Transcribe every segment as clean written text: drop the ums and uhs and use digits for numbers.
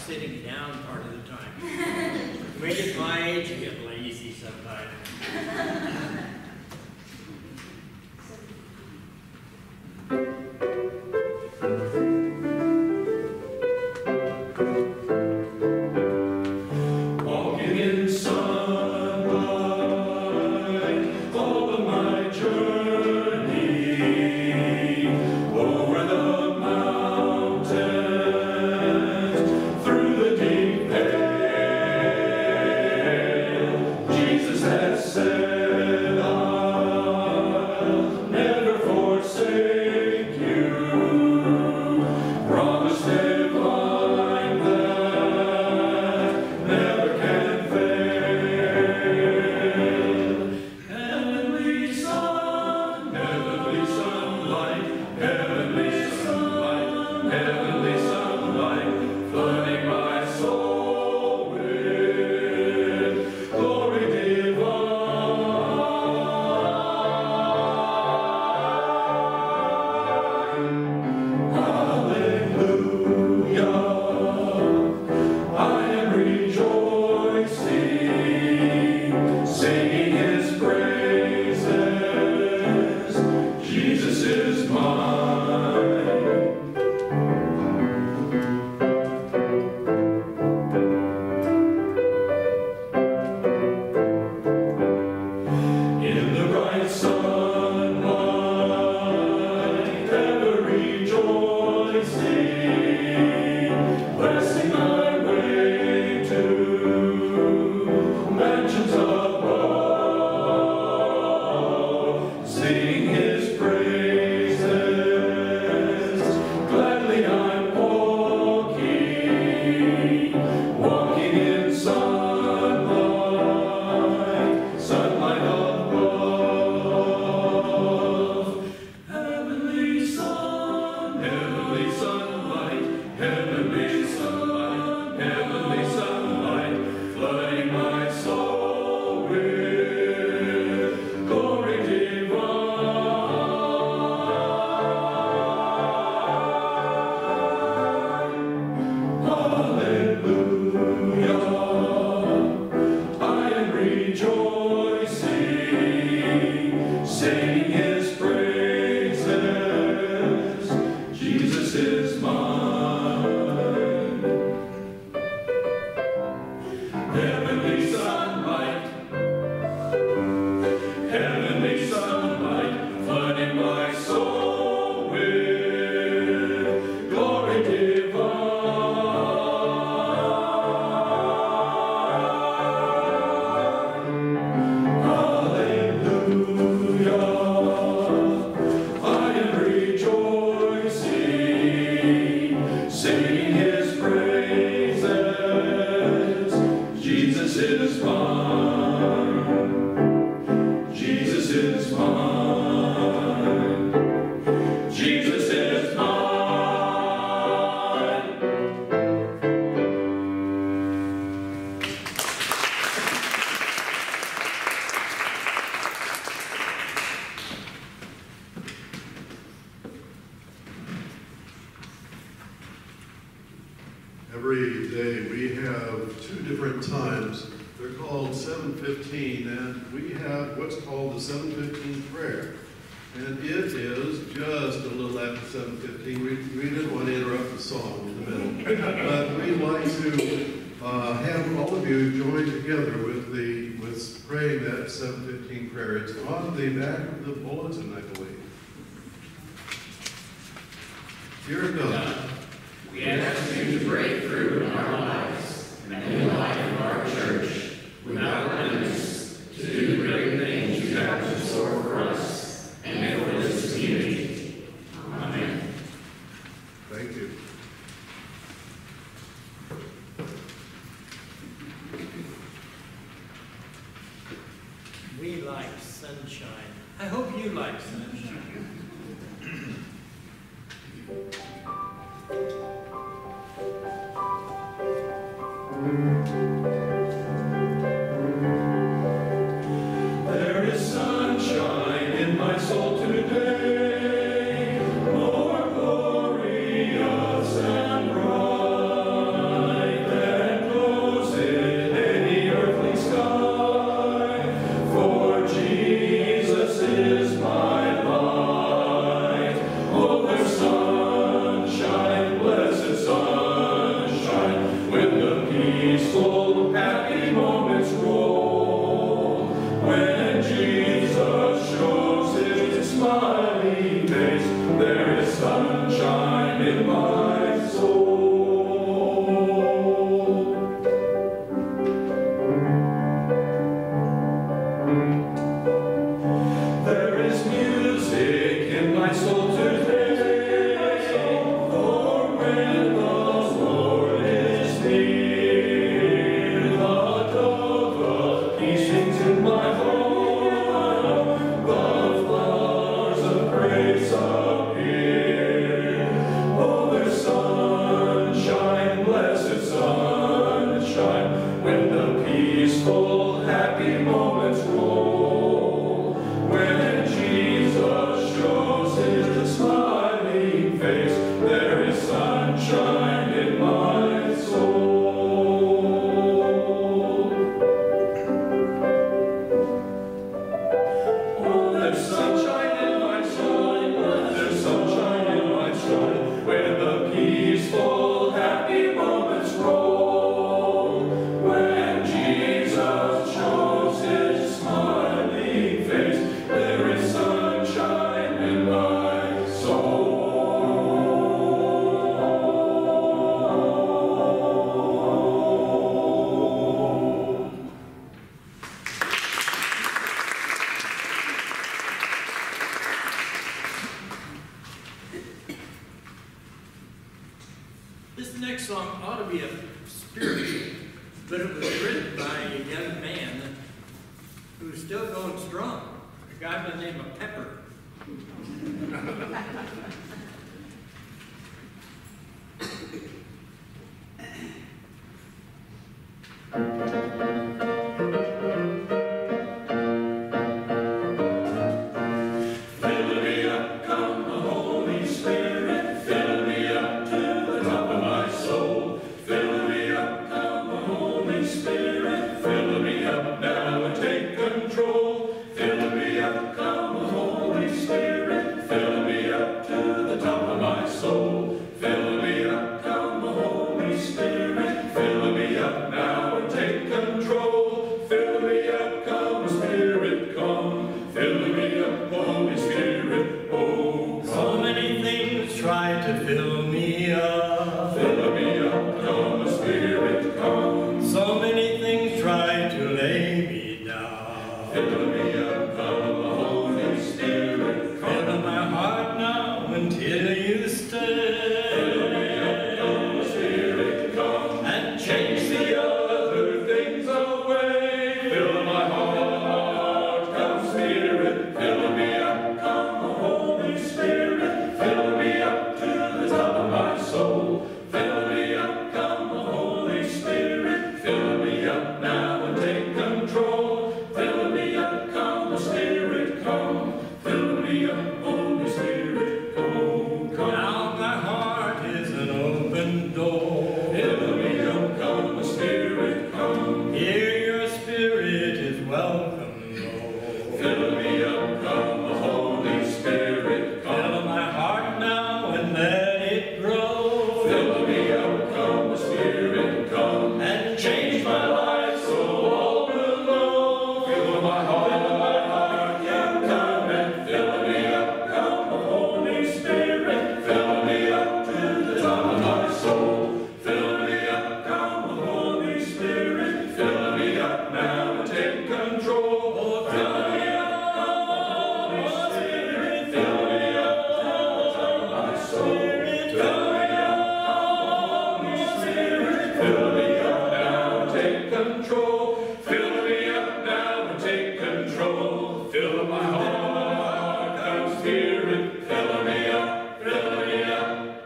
sitting down part of the time. We get my age, you get lazy sometimes. Every day we have two different times. They're called 7:15, and we have what's called the 7:15 prayer. And it is just a little after 7:15. We didn't want to interrupt the song in the middle, but we'd like to have all of you join together with praying that 7:15 prayer. It's on the back of the bulletin, I believe. Here it goes. We ask you to break through in our lives and in the life of our church without limits to do the great things you have in store for us and for this community. Amen. Thank you. We like sunshine. I hope you like sunshine. There is sunshine in my soul today, more glorious and bright still going strong. A guy by the name of Pepper. Fill me up, come the Holy Spirit, fill me up to the top of my soul. Fill me up, come the Holy Spirit, fill me up now and take control. Fill me up, come the Holy Spirit, fill me up to the top of my soul. Fill me up, come the Holy Spirit, fill me up now and take control. Fill me up, come Spirit, come. Fill me up, Holy Spirit, oh come. So many things try to fill me up. Fill me up, come Spirit, come. So many things try to lay me down. Fill me up, come Holy Spirit, come. Fill my heart now until you stay. Fill me up, come Spirit, come. And Change the other things away. Fill my heart, come Spirit. Fill me up, come Holy Spirit. Fill me up to the top of my soul. Fill me up, come Holy Spirit. Fill me up now and take control. Fill me up, come Spirit, come. Fill me up, Holy Spirit, oh come. now my heart is an open door. Fill me up, come Spirit, come. Here your spirit is welcome, Lord. Fill me up, come Holy Spirit, come. Fill my heart now and let it grow. Fill me up, come Spirit, come. And Change my life so all will know. Fill my heart, yeah, come and fill me up, come Holy Spirit. Fill me up to the top of my soul. Fill me up, come Holy Spirit. Fill me up now and take control. Fill me up, come Holy Spirit. Fill me up to the top of my soul. Fill me up, Holy Spirit. Fill me up now and take control. Fill me up now and take control. Fill my heart, come Spirit. Fill me up, fill me up.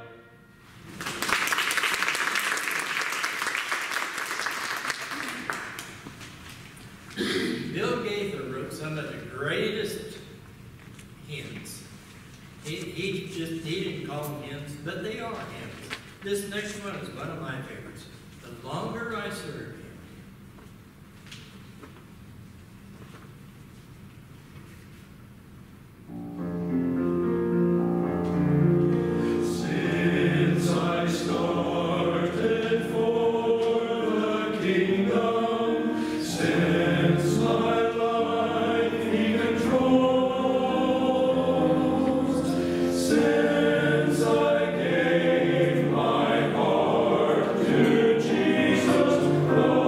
Bill Gaither wrote some of the greatest hymns. He didn't call them hymns, but they are hymns. This next one is one of my favorites. The Longer I Serve Him. Since I started for the kingdom, since my life He controls, since I gave my heart to Jesus,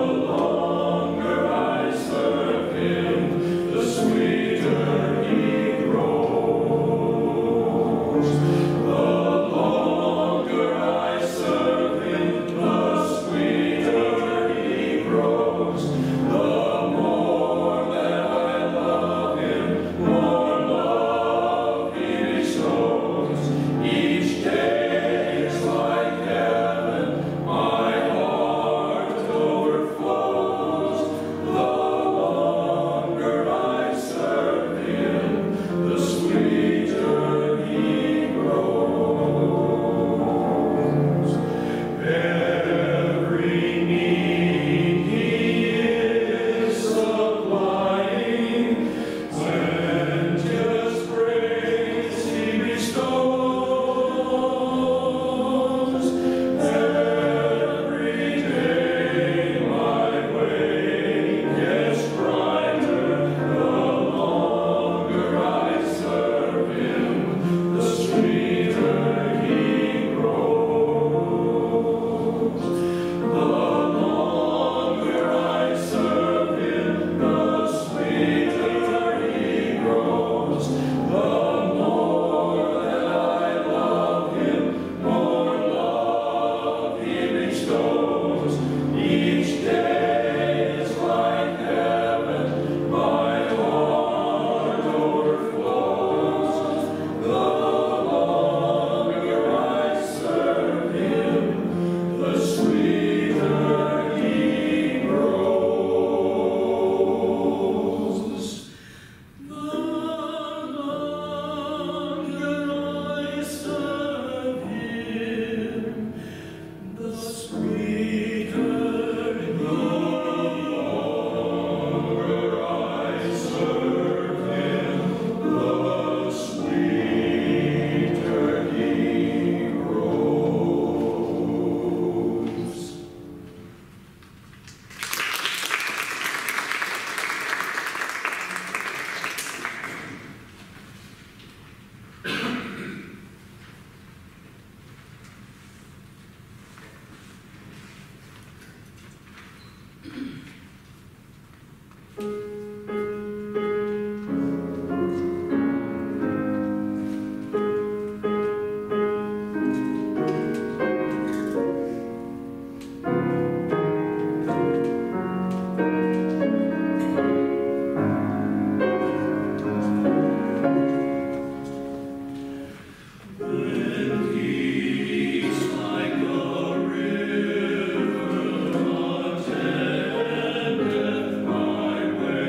When peace like a river attendeth my way,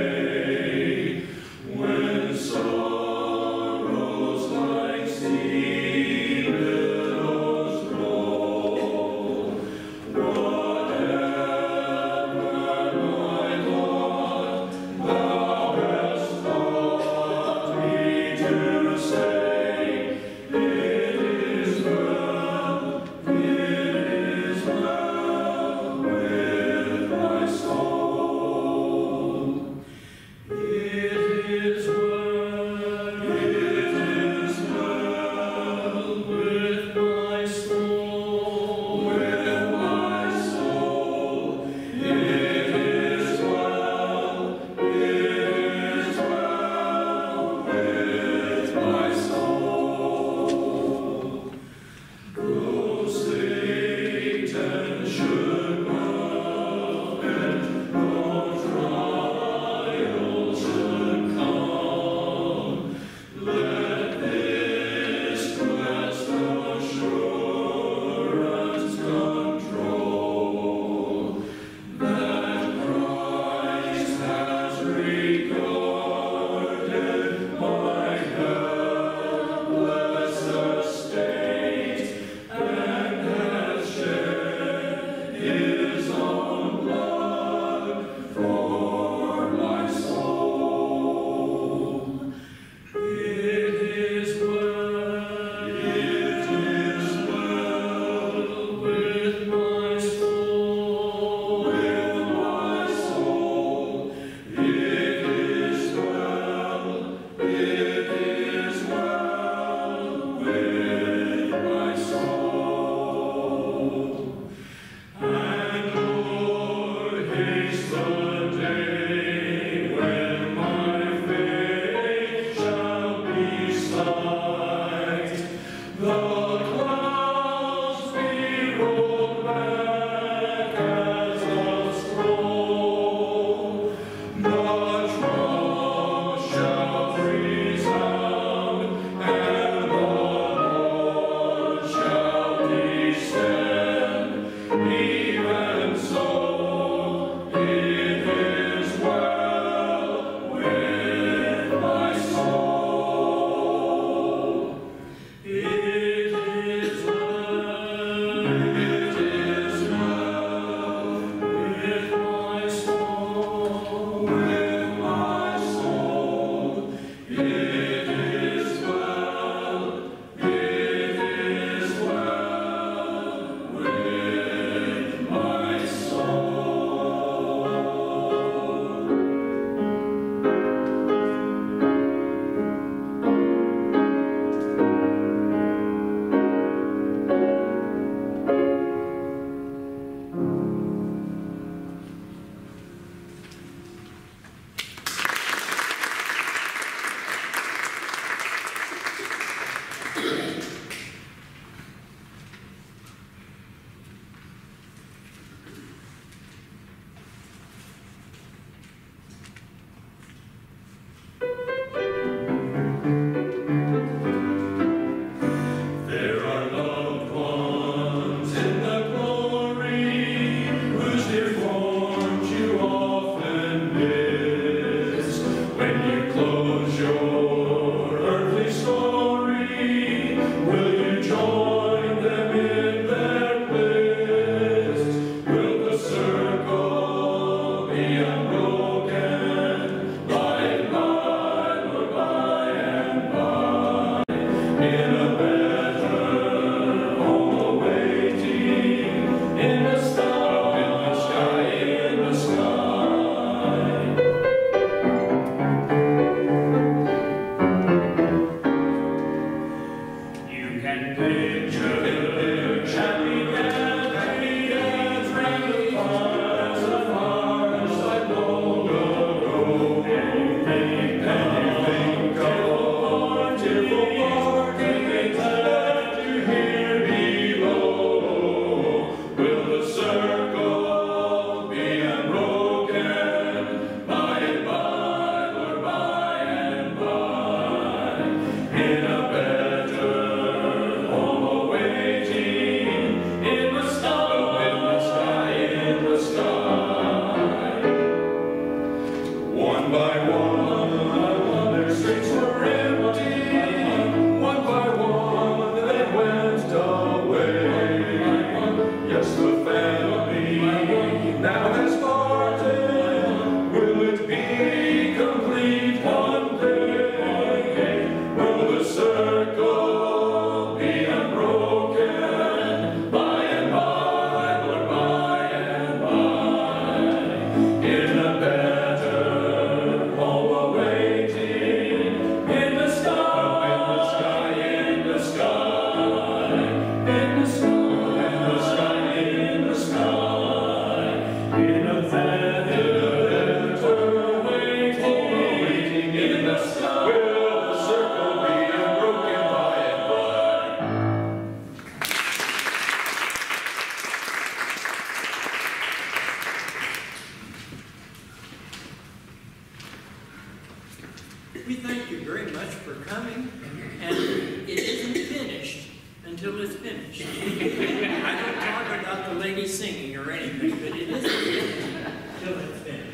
we thank you very much for coming, and it isn't finished until it's finished. I don't talk about the lady singing or anything, but it isn't finished until it's finished.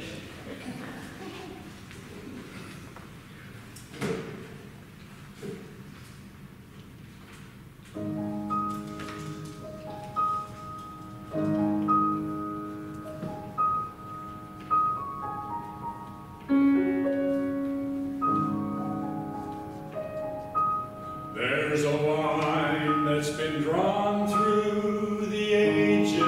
There's a line that's been drawn through the ages.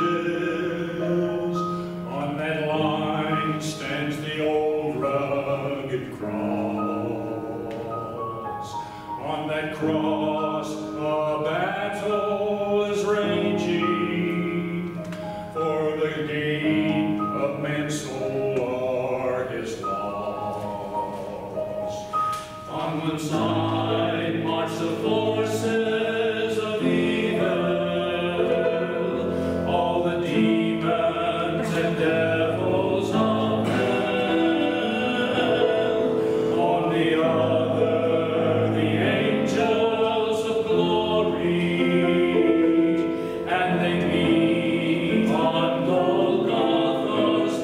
On that line stands the old rugged cross. On that cross a battle is raging for the gain of man's soul or his loss. On one side march the forces of evil, all the demons and devils of hell. On the other, the angels of glory, and they meet on Golgotha's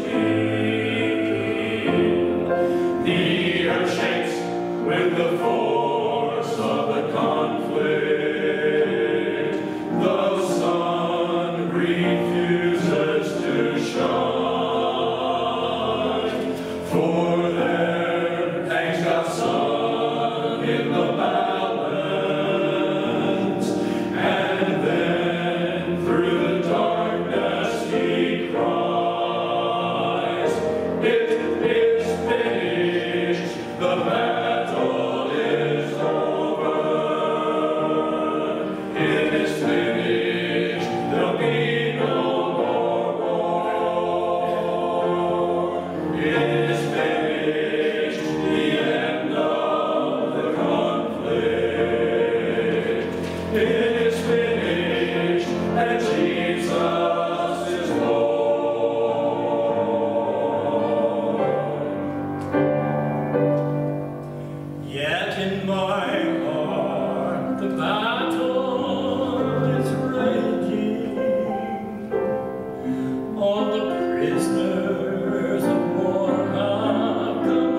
hill. The earth shakes with the force of the conflict. The sun refuses to shine, for there hangs God's Son in the balance, and then through the darkness he cries, "It is finished, the battle is over. It is finished, there'll be no more war. It is finished, the end of the conflict. It is finished, and Jesus is Lord." Yet in my heart the battle is raging. All the prisoners of war have come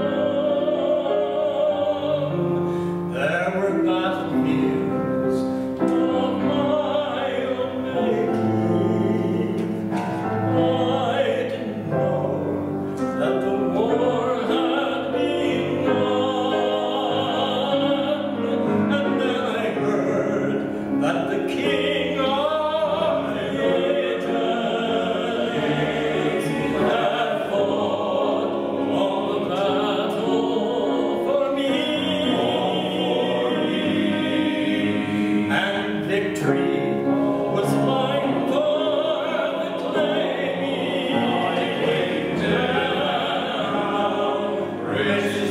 home. There were battlefields of my own making. I didn't know that the war had been won. And then I heard that the King of Ages had fought all the battle for me. And victory was mine for the claiming. Down, praise